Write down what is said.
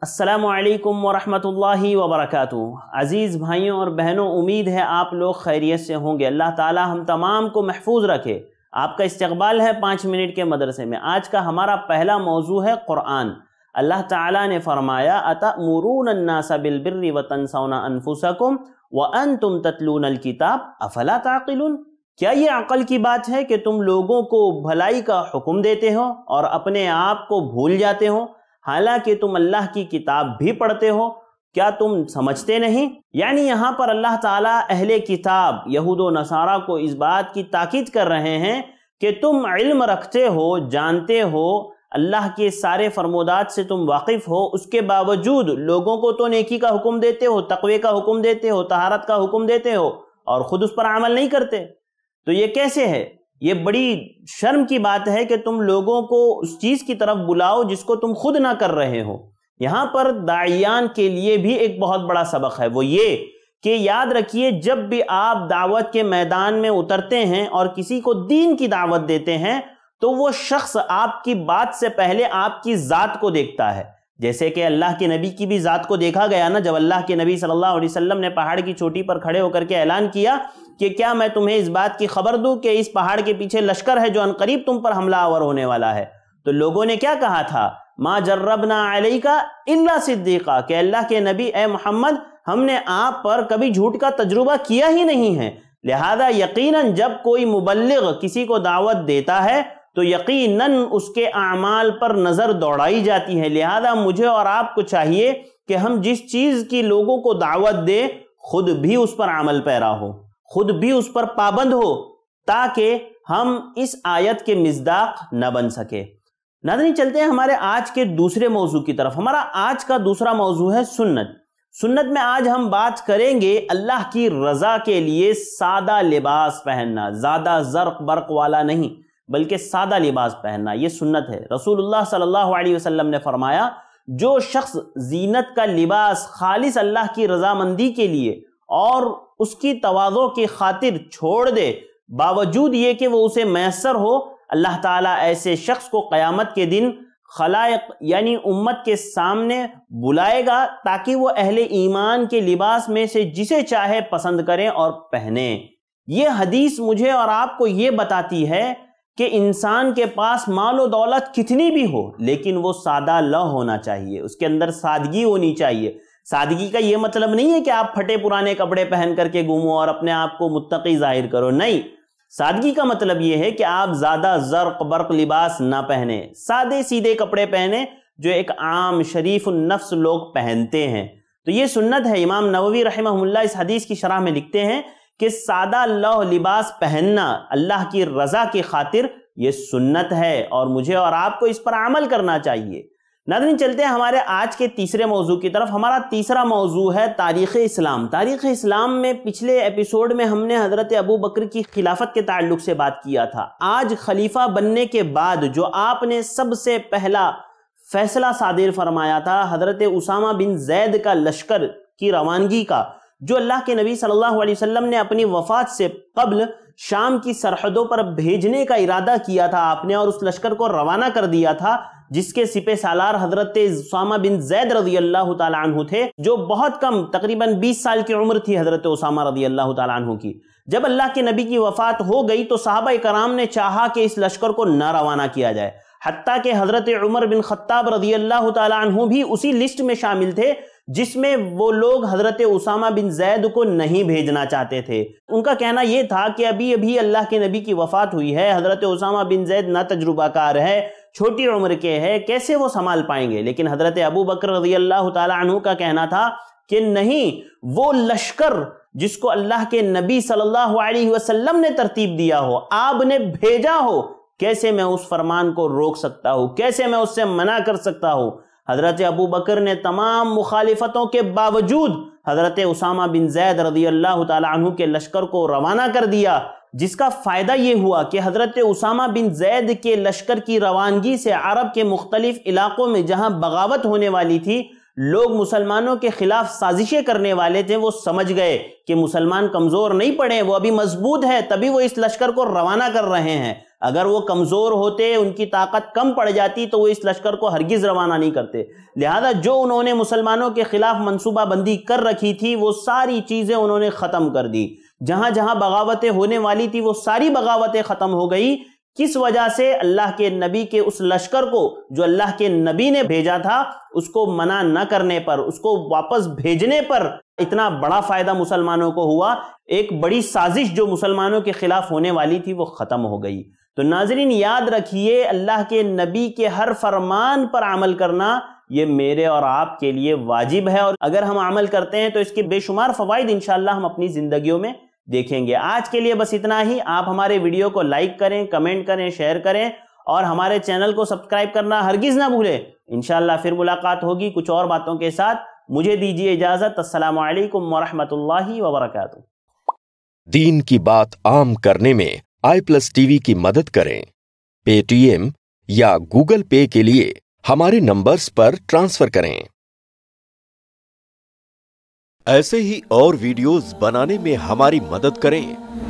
السلام علیکم ورحمۃ اللہ وبرکاتہ۔ عزیز بھائیوں اور بہنوں، امید ہے آپ لوگ خیریت سے ہوں گے۔ اللہ تعالی ہم تمام کو محفوظ رکھے۔ آپ کا استقبال ہے 5 منٹ کے مدرسے میں۔ آج کا ہمارا پہلا موضوع ہے قرآن۔ اللہ تعالیٰ نے فرمایا أَتَأْمُرُونَ النَّاسَ بِالْبِرِّ وَتَنْسَوْنَ أَنفُسَكُمْ وَأَنْتُمْ تَتْلُونَ الْكِتَابَ أَفَلَا تَعْقِلُونَ۔ کیا یہ عقل کی بات ہے کہ تم لوگوں کو بھلائی کا حکم دیتے ہو اور اپنے آپ کو بھول جاتے ہو، حالانکہ تم اللہ کی کتاب بھی پڑھتے ہو؟ کیا تم سمجھتے نہیں؟ یعنی یہاں پر اللہ تعالیٰ اہل کتاب یہود و نصارہ کو اس بات کی تاکید کر رہے ہیں کہ تم علم رکھتے ہو، جانتے ہو، اللہ کے سارے فرمودات سے تم واقف ہو، اس کے باوجود لوگوں کو تو نیکی کا حکم دیتے ہو، تقوی کا حکم دیتے ہو، طہارت کا حکم دیتے ہو اور خود اس پر عمل نہیں کرتے۔ تو یہ کیسے ہے؟ یہ بڑی شرم کی بات ہے کہ تم لوگوں کو اس چیز کی طرف بلاؤ جس کو تم خود نہ کر رہے ہو۔ یہاں پر داعیان کے لیے بھی ایک بہت بڑا سبق ہے، وہ یہ کہ یاد رکھیے جب بھی آپ دعوت کے میدان میں اترتے ہیں اور کسی کو دین کی دعوت دیتے ہیں تو وہ شخص آپ کی بات سے پہلے آپ کی ذات کو دیکھتا ہے۔ جیسے کہ اللہ کے نبی کی بھی ذات کو دیکھا گیا نا، جب اللہ کے نبی صلی اللہ علیہ وسلم نے پہاڑ کی چوٹی پر کھڑے ہو کر کے اعلان کیا کہ کیا میں تمہیں اس بات کی خبر دوں کہ اس پہاڑ کے پیچھے لشکر ہے جو عنقریب تم پر حملہ آور ہونے والا ہے؟ تو لوگوں نے کیا کہا تھا؟ ما جربنا علیکا الا صدیقا، کہ اللہ کے نبی اے محمد ہم نے آپ پر کبھی جھوٹ کا تجربہ کیا ہی نہیں ہے۔ لہذا یقیناً جب کوئی مبلغ کسی کو دعوت دیتا ہے تو یقیناً اس کے اعمال پر نظر دوڑائی جاتی ہے۔ لہذا مجھے اور آپ کو چاہیے کہ ہم جس چیز کی لوگوں کو دعوت دیں خود بھی اس پر عمل پیرا ہو، خود بھی اس پر پابند ہو، تاکہ ہم اس آیت کے مصداق نہ بن سکے۔ ناظرین، چلتے ہیں ہمارے آج کے دوسرے موضوع کی طرف۔ ہمارا آج کا دوسرا موضوع ہے سنت۔ سنت میں آج ہم بات کریں گے اللہ کی رضا کے لیے سادہ لباس پہننا، زیادہ زرق برق والا نہیں بلکہ سادہ لباس پہننا، یہ سنت ہے۔ رسول اللہ صلی اللہ علیہ وسلم نے فرمایا جو شخص زینت کا لباس خالص اللہ کی رضامندی کے لیے اور اس کی تواضع کی خاطر چھوڑ دے، باوجود یہ کہ وہ اسے میسر ہو، اللہ تعالیٰ ایسے شخص کو قیامت کے دن خلائق یعنی امت کے سامنے بلائے گا تاکہ وہ اہل ایمان کے لباس میں سے جسے چاہے پسند کریں اور پہنیں۔ یہ حدیث مجھے اور آپ کو یہ بتاتی ہے کہ انسان کے پاس مال و دولت کتنی بھی ہو لیکن وہ سادہ لو ہونا چاہیے، اس کے اندر سادگی ہونی چاہیے۔ سادگی کا یہ مطلب نہیں ہے کہ آپ پھٹے پرانے کپڑے پہن کر کے گھومو اور اپنے آپ کو متقی ظاہر کرو، نہیں۔ سادگی کا مطلب یہ ہے کہ آپ زیادہ زرق برق لباس نہ پہنیں، سادے سیدھے کپڑے پہنیں جو ایک عام شریف النفس لوگ پہنتے ہیں۔ تو یہ سنت ہے۔ امام نووی رحمہ اللہ اس حدیث کی شرح میں لکھتے ہیں کہ سادہ لوح لباس پہننا اللہ کی رضا کی خاطر یہ سنت ہے اور مجھے اور آپ کو اس پر عمل کرنا چاہیے۔ ناظرین، چلتے ہیں ہمارے آج کے تیسرے موضوع کی طرف۔ ہمارا تیسرا موضوع ہے تاریخ اسلام۔ تاریخ اسلام میں پچھلے ایپیسوڈ میں ہم نے حضرت ابو بکر کی خلافت کے تعلق سے بات کیا تھا۔ آج خلیفہ بننے کے بعد جو آپ نے سب سے پہلا فیصلہ صادر فرمایا تھا حضرت اسامہ بن زید کا لشکر کی روانگی کا، جو اللہ کے نبی صلی اللہ علیہ وسلم نے اپنی وفات سے قبل شام کی سرحدوں پر بھیجنے کا ارادہ کیا تھا آپ نے، اور اس لشکر کو روانہ کر دیا تھا جس کے سپہ سالار حضرت اسامہ بن زید رضی اللہ تعالیٰ عنہ تھے، جو بہت کم تقریباً 20 سال کی عمر تھی حضرت اسامہ رضی اللہ تعالیٰ عنہ کی۔ جب اللہ کے نبی کی وفات ہو گئی تو صحابہ کرام نے چاہا کہ اس لشکر کو نہ روانہ کیا جائے، حتیٰ کہ حضرت عمر بن خطاب رضی اللہ تعالیٰ عنہ بھی اسی لسٹ میں شامل تھے جس میں وہ لوگ حضرت اسامہ بن زید کو نہیں بھیجنا چاہتے تھے۔ ان کا کہنا یہ تھا کہ ابھی اللہ کے نبی کی وفات ہوئی ہے، حضرت اسامہ بن زید نا تجربہ کار ہے، چھوٹی عمر کے ہے، کیسے وہ سنبھال پائیں گے؟ لیکن حضرت ابو بکر رضی اللہ تعالیٰ عنہ کا کہنا تھا کہ نہیں، وہ لشکر جس کو اللہ کے نبی صلی اللہ علیہ وسلم نے ترتیب دیا ہو، آپ نے بھیجا ہو، کیسے میں اس فرمان کو روک سکتا ہوں، کیسے میں اس سے منع کر سکتا ہوں؟ حضرت ابو بکر نے تمام مخالفتوں کے باوجود حضرت اسامہ بن زید رضی اللہ تعالیٰ عنہ کے لشکر کو روانہ کر دیا، جس کا فائدہ یہ ہوا کہ حضرت اسامہ بن زید کے لشکر کی روانگی سے عرب کے مختلف علاقوں میں جہاں بغاوت ہونے والی تھی، لوگ مسلمانوں کے خلاف سازشیں کرنے والے تھے، وہ سمجھ گئے کہ مسلمان کمزور نہیں پڑے، وہ ابھی مضبوط ہے، تبھی وہ اس لشکر کو روانہ کر رہے ہیں۔ اگر وہ کمزور ہوتے، ان کی طاقت کم پڑ جاتی تو وہ اس لشکر کو ہرگز روانہ نہیں کرتے۔ لہذا جو انہوں نے مسلمانوں کے خلاف منصوبہ بندی کر رکھی تھی وہ ساری چیزیں انہوں نے ختم کر دی۔ جہاں جہاں بغاوتیں ہونے والی تھی وہ ساری بغاوتیں ختم ہو گئی۔ کس وجہ سے؟ اللہ کے نبی کے اس لشکر کو جو اللہ کے نبی نے بھیجا تھا اس کو منع نہ کرنے پر، اس کو واپس بھیجنے پر اتنا بڑا فائدہ مسلمانوں کو ہوا۔ ایک بڑی سازش جو مسلمانوں کے خلاف ہونے والی تھی وہ ختم ہو گئی۔ تو ناظرین یاد رکھیے، اللہ کے نبی کے ہر فرمان پر عمل کرنا یہ میرے اور آپ کے لیے واجب ہے، اور اگر ہم عمل کرتے ہیں تو اس کے بے شمار فوائد انشاءاللہ ہم اپنی زندگیوں میں دیکھیں گے۔ آج کے لیے بس اتنا ہی۔ آپ ہمارے ویڈیو کو لائک کریں، کمنٹ کریں، شیئر کریں اور ہمارے چینل کو سبسکرائب کرنا ہرگز نہ بھولیں۔ انشاءاللہ پھر ملاقات ہوگی کچھ اور باتوں کے ساتھ۔ مجھے دیجیے اجازت۔ السلام علیکم ورحمۃ اللہ وبرکاتہ۔ دین کی بات عام کرنے میں iPlusTV کی مدد کریں۔ پے ٹی ایم یا گوگل پے کے لیے ہمارے نمبرز پر ٹرانسفر کریں۔ ایسے ہی اور ویڈیوز بنانے میں ہماری مدد کریں۔